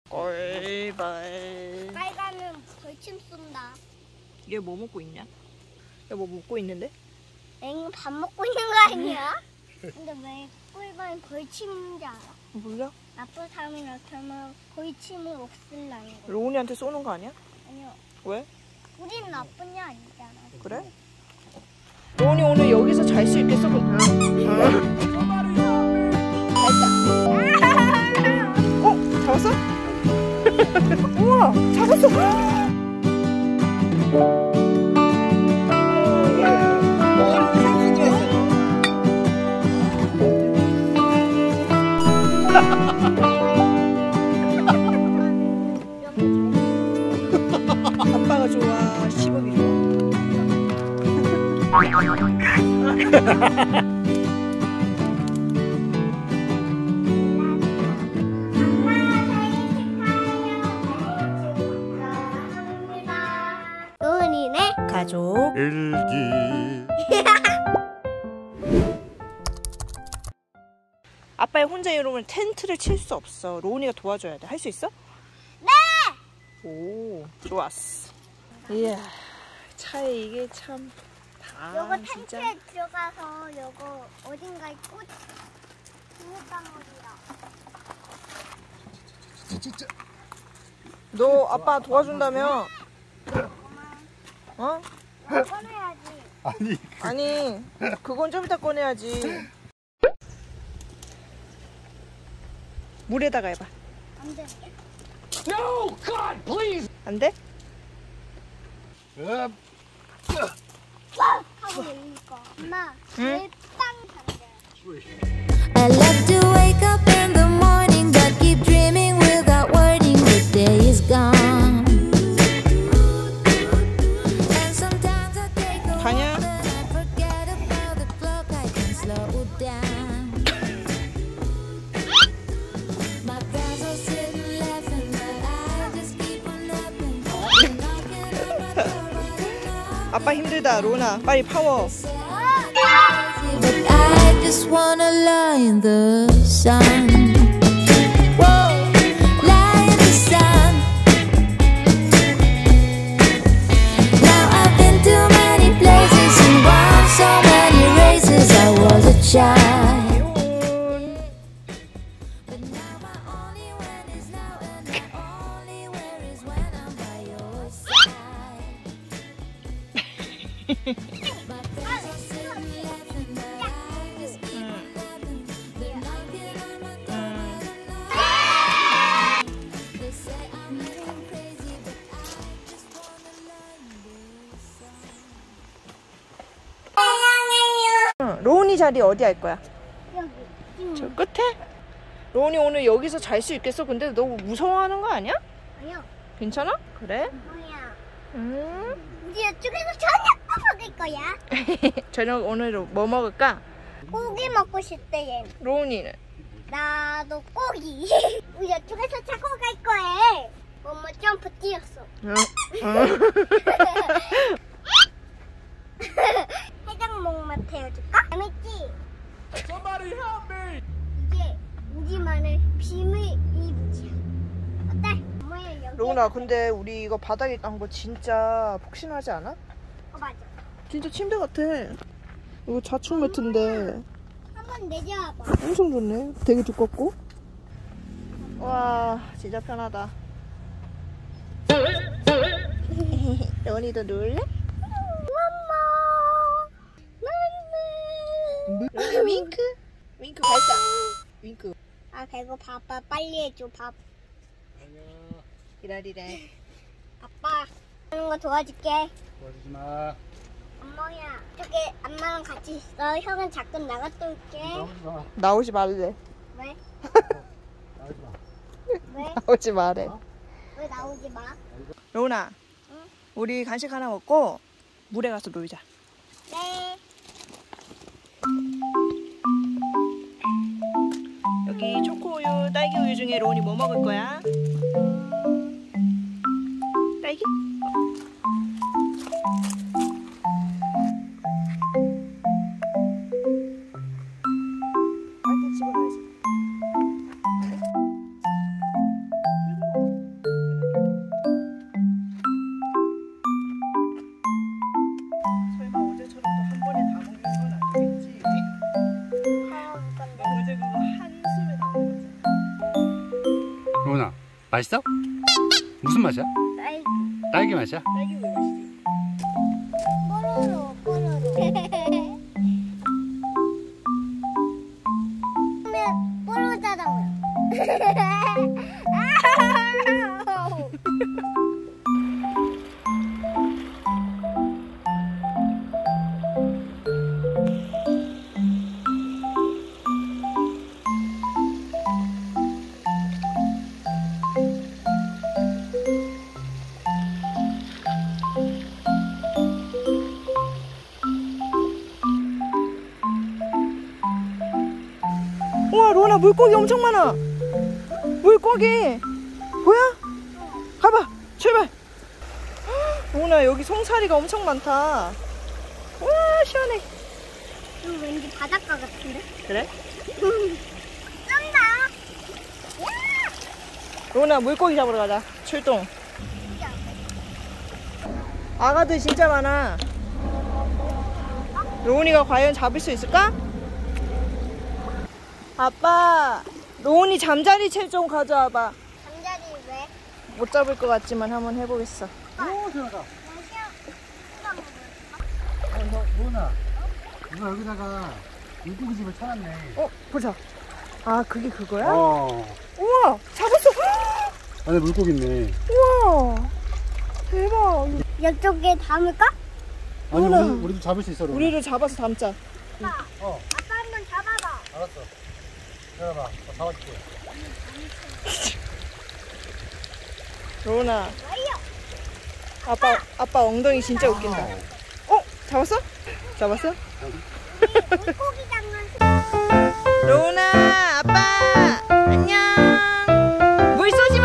꼴발. 빨간은 벌침 쏜다. 얘 뭐 먹고 있냐? 얘 뭐 먹고 있는데? 앵 밥 먹고 있는 거 아니야? 근데 왜 꿀밤이 벌침인지 알아? 몰라? 나쁜 사람이 나타나면 벌침을 없앨라는 거. 로운이한테 쏘는 거 아니야? 아니요. 왜? 우린 나쁜 애 아니잖아. 그래? 로운이 오늘 여기서 잘 수 있겠어? 잡았어? 우와, 잡았어! 아빠가 좋아, 시범이 좋아. 로운이네 가족 일기. 아빠의 혼자 이러면 텐트를 칠 수 없어. 로운이가 도와줘야 돼. 할 수 있어? 네! 오, 좋았어. 이야, 차에 이게 참 요거 진짜. 텐트에 들어가서 요거 어딘가에 꽂 비닐방울이야. 진짜. 너 아빠 도와준다며? 어? 이거 꺼내야지. 아니 아니, 그건 좀 이따 꺼내야지. 물에다가 해봐. 안 돼. No God please. 안 돼? 하고 열리니까. 엄마, 응? 내빵 잘해. I love to wake up in the morning, but keep dreaming without wording. The day is gone. And sometimes I take a 가냐? walk, but I forget about the clock. I can slow down. My friends are sitting laughing, but I just keep on laughing. Knocking on my door, but I know 아빠 힘들다, 로운아. 빨리 파워. but I just wanna lie in the sun. Whoa, lie in the sun. Now I've been to many places and won so many races. I was a child, but now my only win is now, and my only wear is when I'm by your side. My friends are sitting laughing, but I just keep on laughing. They're knocking on my door, but I know. They say I'm living crazy, but I just wanna lie in the sun. 응, 로운이 자리 어디 할 거야? 여기. 저 끝에? 로운이 오늘 여기서 잘 수 있겠어? 근데 너 무서워하는 거 아니야? 아니요. 괜찮아? 그래? 뭐야? 음. 우리 이쪽에서 저녁 먹을 거야. 저녁 오늘 뭐 먹을까? 고기 먹고 싶대 얘. 로운이는? 나도 고기. 우리 이쪽에서 자고 갈 거야. 엄마 점프 뛰었어. 응. 해장목만 태워줄까? 재밌지? Somebody help me. 이게 우리만의 비밀 이부지야. 어때? 엄마야 여기. 로운아, 근데 우리 이거 바닥에 깐 거 진짜 폭신하지 않아? 맞아. 진짜 침대 같아. 이거 자충 매트인데 한번 내려와봐. 엄청 좋네. 되게 두껍고. 와, 진짜 편하다. 로운이도 누울래? 로운이 윙크? 윙크 발사. 윙크. 아 배고파. 아빠 빨리 해줘 밥. 기다리래. 아빠 하는 거 도와줄게. 도와주지 마. 엄마야 저기 엄마랑 같이 있어. 형은 잠깐 나갔다 올게. 나오지 마. 나오지 말래. 왜? 나오지 마. 왜? 나오지 말래. 왜 나오지 마? 로운아, 응? 우리 간식 하나 먹고 물에 가서 놀자. 네. 여기 초코우유, 딸기우유 중에 로운이 뭐 먹을 거야? 딸기? 딸기 집어넣어야지. 맛있어? 무슨 맛이야? 딸기. 딸기 맛이야? 딸기 우유 맛이지. 뽀로로, 뽀로로. 그러면 뽀로로잖아요. 우와, 로나 물고기 엄청 많아. 물고기 보여? 가봐, 출발. 로나 여기 송사리가 엄청 많다. 와, 시원해. 이거 왠지 바닷가 같은데? 그래? 쩐다. 로나 물고기 잡으러 가자. 출동. 아가들 진짜 많아. 로운이가 과연 잡을 수 있을까? 아빠, 로운이 잠자리채 좀 가져와봐. 잠자리 왜? 못 잡을 것 같지만 한번 해보겠어. 오, 시원하다. 뭐나? 누가 여기다가 물고기 집을 쳐놨네. 보자. 아, 그게 그거야? 어. 우와, 잡았어. 안에 물고기 있네. 우와, 대박. 이쪽에 담을까? 아니 뭐나? 우리도 잡을 수 있어. 로나. 우리를 잡아서 담자. 아빠. 어. 아빠 한번 잡아봐. 알았어. 기다려봐. 잡아줄게. 로운아, 와요. 아빠 엉덩이 진짜 웃긴다. 잡았어? 잡았어? 물고기 장난. 로운아, 아빠, 안녕. 물 쏘지 마.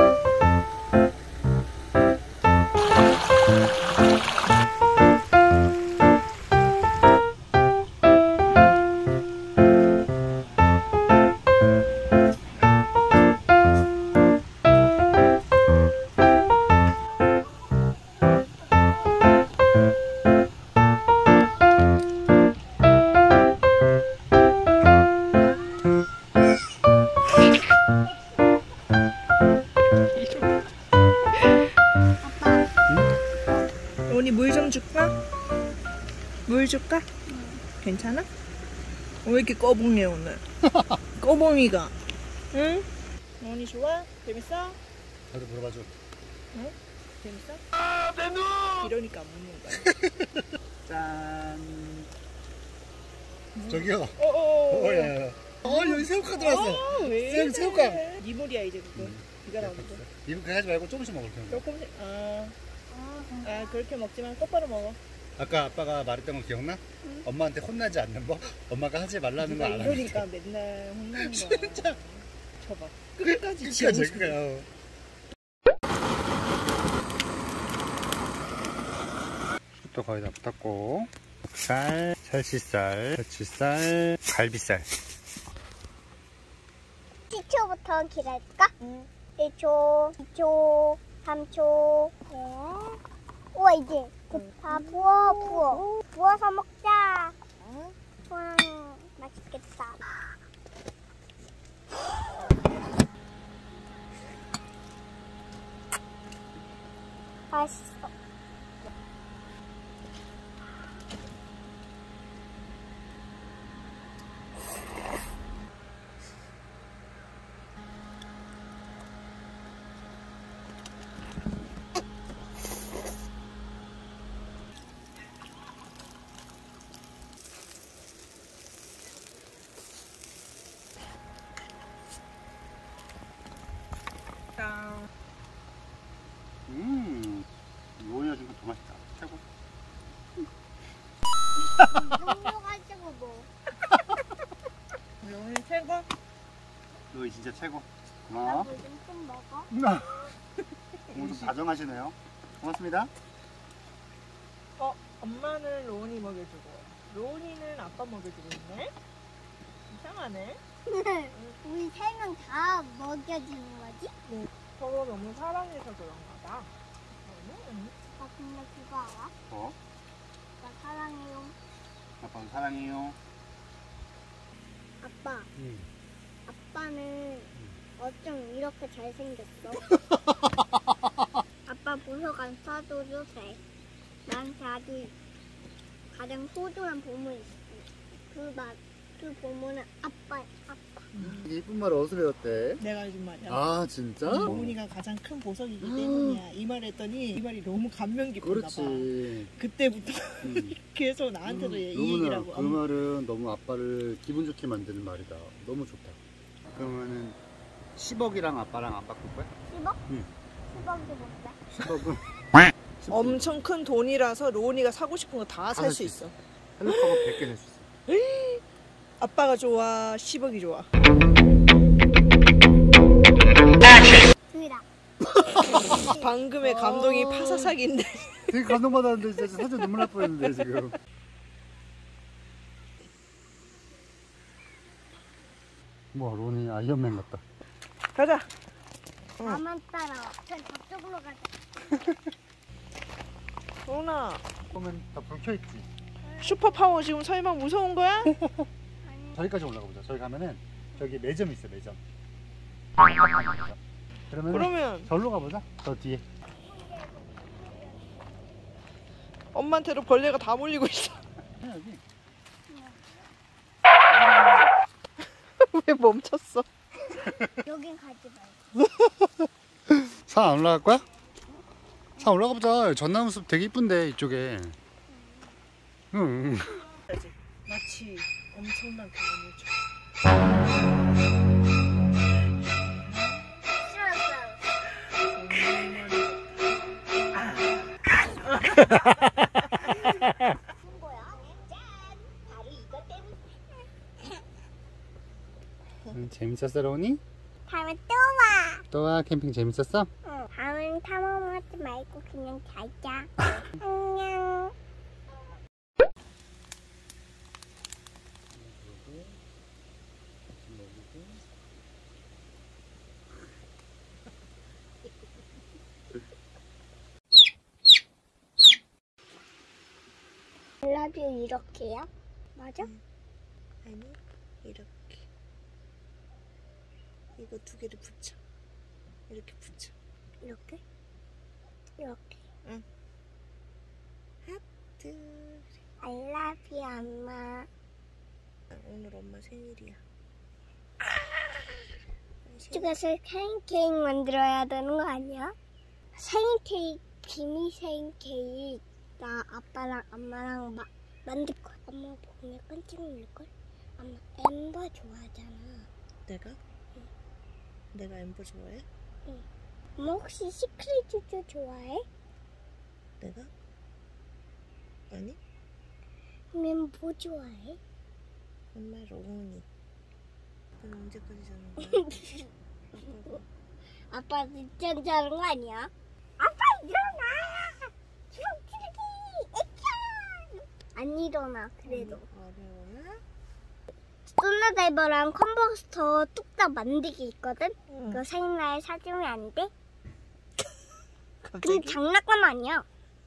로운이 물 좀 줄까? 물 줄까? 괜찮아? 왜 이렇게 꺼봉해 오늘? 꺼봉이가. 응? 로운이 좋아? 재밌어? 나도 물어봐줘. 재밌어? 아, 내 눈! 이러니까 안 먹는 거야. 짠. 저기요. 어어어. 야. 여기 새우가 들어왔어. 왜 새우가. 네 물이야 이제 그거. 비가 나오는 거. 이거 그렇게 하지 말고 조금씩 먹을 거야. 조금씩. 그렇게 먹지만 똑바로 먹어. 아까 아빠가 말했던 거 기억나? 엄마한테 혼나지 않는 법? 엄마가 하지 말라는 거 누가 안 하니까. 이러니까 맨날 혼나는 거야. 진짜. 저봐. 끝까지 끝까지 지워주고. 그거야. 또 거의 다 붙었고, 살, 살치살, 살치살, 갈비살. 10초부터 기다릴까? 응. 1초, 2초, 3초. 우와, 이제 다 부어. 부어서 먹자. 와, 맛있겠다. 맛있어. 로운이가 준 거 더 맛있다. 최고. 녹여가지고 뭐. 로운이 최고. 로운이 진짜 최고. 나 고마워. 물 좀 먹어. 오늘 좀 다정하시네요. 고맙습니다. 엄마는 로운이 먹여주고 로운이는 아빠 먹여주고 있네. 이상하네. 우리 세 명 다 먹여주는 거지? 서로 너무 사랑해서 그런가 봐. 나 근데 그거 알아? 뭐? 나 사랑해요. 아빠도 사랑해요. 아빠, 응. 아빠는 어쩜 이렇게 잘생겼어? 아빠 보석안 써줘도 돼. 나한테 아주 가장 소중한 보물이 있어. 그 보물은 아빠야, 아빠. 이쁜 말 어디서 배웠대? 내가 해준 말이야. 아 진짜? 로운이가 가장 큰 보석이기 때문이야. 이 말 했더니 이 말이 너무 감명 깊었나 봐. 그렇지. 그때부터 계속 나한테도 이 로운아, 얘기라고. 그 말은 너무 아빠를 기분 좋게 만드는 말이다. 너무 좋다. 그러면은 10억이랑 아빠랑 안 바꿀 거야? 10억? 응. 10억이 뭔데? 10억은 엄청 큰 돈이라서 로운이가 사고 싶은 거 다 살 수 있어. 헬로카가 100개 살 수 있어. 아빠가 좋아, 10억이 좋아. 둘이다. 방금의 감동이 파사삭인데. 되게 감동받았는데 진짜 사진 눈물 날 뻔했는데 지금. 뭐 로운이 아이언맨 같다. 가자. 나만 따라와. 전 저쪽으로 가자. 로운아, 그러면 다 불 켜있지? 슈퍼파워 지금 설마 무서운 거야? 저기까지 올라가 보자. 저기 가면은 저기 매점 있어, 매점. 그러면 절로 가보자. 저 뒤에. 엄마한테도 벌레가 다 몰리고 있어. 여기. 왜 멈췄어? 여긴 가지 말고. 산 안 올라갈 거야? 산 올라가 보자. 전나무숲 되게 이쁜데 이쪽에. 응. 마치 엄청난 경험이죠. 재밌었어, 로운이? 다음에 또 와. 또 와. 캠핑 재밌었어? 응. 다음엔 탐험하지 말고 그냥 자자. 안녕. 라뷰 이렇게요? 맞아? 아니, 이렇게. 이거 두 개를 붙여. 이렇게 붙여. 이렇게? 이렇게. 응. 하트. I love you, 엄마. 오늘 엄마 생일이야. 이쪽에서 생일 케이크 만들어야 되는 거 아니야? 생일 케이크, 비밀 생일 케이크 나 아빠랑 엄마랑 만들 거야. 엄마 보면 깜짝 놀랄걸? 엄마 엠버 좋아하잖아. 내가? 응. 내가 엠버 좋아해? 엄마 혹시 시크릿 주주 좋아해? 내가? 아니? 그러면 뭐 좋아해? 엄마 로운이. 그럼 언제까지 자는 거야? 아빠 늦잠 자는 거 아니야? 아빠 일어나! 주렁주렁이! 액션! 안 일어나 그래도. 어려워나? 솔라다이버랑 컨버스터 뚝딱 만들기 있거든? 응. 그거 생일날 사주면 안 돼? 갑자기? 근데 장난감 아니야.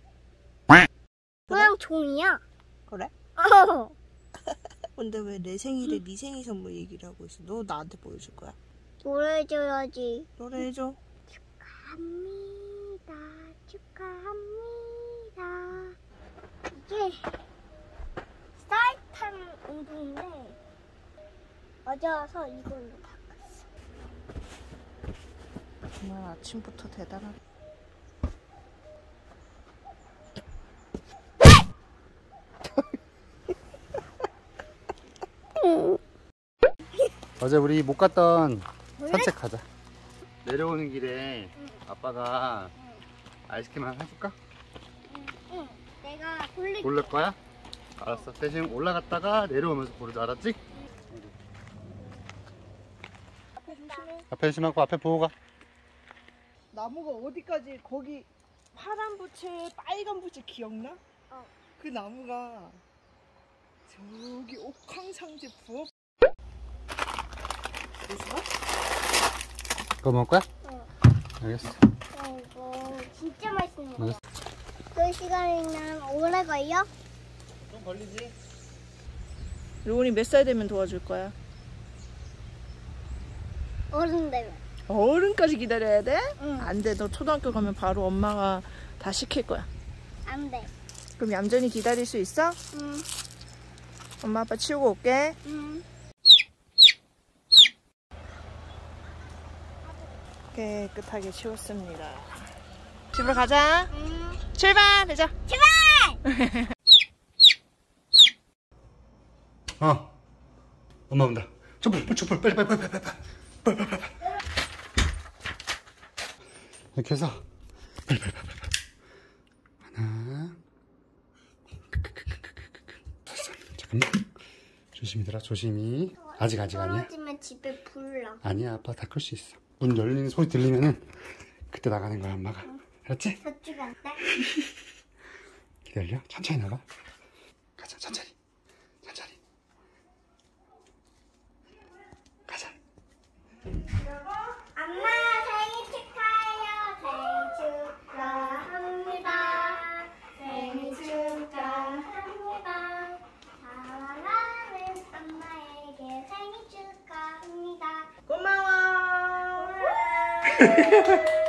그냥 종이야. 그래? 어. 근데 왜 내 생일에 네 생일 선물 얘기를 하고 있어? 너 나한테 보여줄 거야? 노래줘야지. 노래해줘. 축하합니다. 축하합니다. 이게 쌀탄 운동인데 어제 와서 이걸로 바꿨어. 정말 아침부터 대단하다. 어제 우리 못 갔던 산책 가자. 내려오는 길에 아빠가 아이스크림 하나 해줄까? 응. 내가 돌릴게. 고를 거야? 알았어. 대신 올라갔다가 내려오면서 고르자. 알았지? 앞에 조심하고 앞에 보고 가. 나무가 어디까지 거기 파란 부채 빨간 부채 기억나? 어. 그 나무가 저기 옥황상제 부엌. 그거 먹을 거야? 어. 알겠어. 이거 진짜 맛있는 거야. 알겠어. 그 시간이면 오래 걸려? 좀 걸리지? 로운이 몇 살 되면 도와줄 거야? 어른 되면. 어른까지 기다려야 돼? 응. 안 돼. 너 초등학교 가면 바로 엄마가 다 시킬 거야. 안 돼. 그럼 얌전히 기다릴 수 있어? 응. 엄마 아빠 치우고 올게. 응. 깨끗하게 치웠습니다. 집으로 가자. 응. 출발! 되자. 출발! 엄마 온다. 촛불 빨리. 이렇게 해서 빨리. 하나. 됐어. 잠깐만. 조심히더라. 조심히. 아직 아니야. 떨어지면 집에 불러. 아니야. 아빠 다 끌 수 있어. 문 열리는 소리 들리면은 그때 나가는 거야 엄마가. 알았지? 저쪽 안 돼? 기다려. 천천히 나가. 가자. 천천히. 가자. 엄마 생일 축하해요. 생일 축하합니다. 사랑하는 엄마에게 생일 축하합니다. 고마워.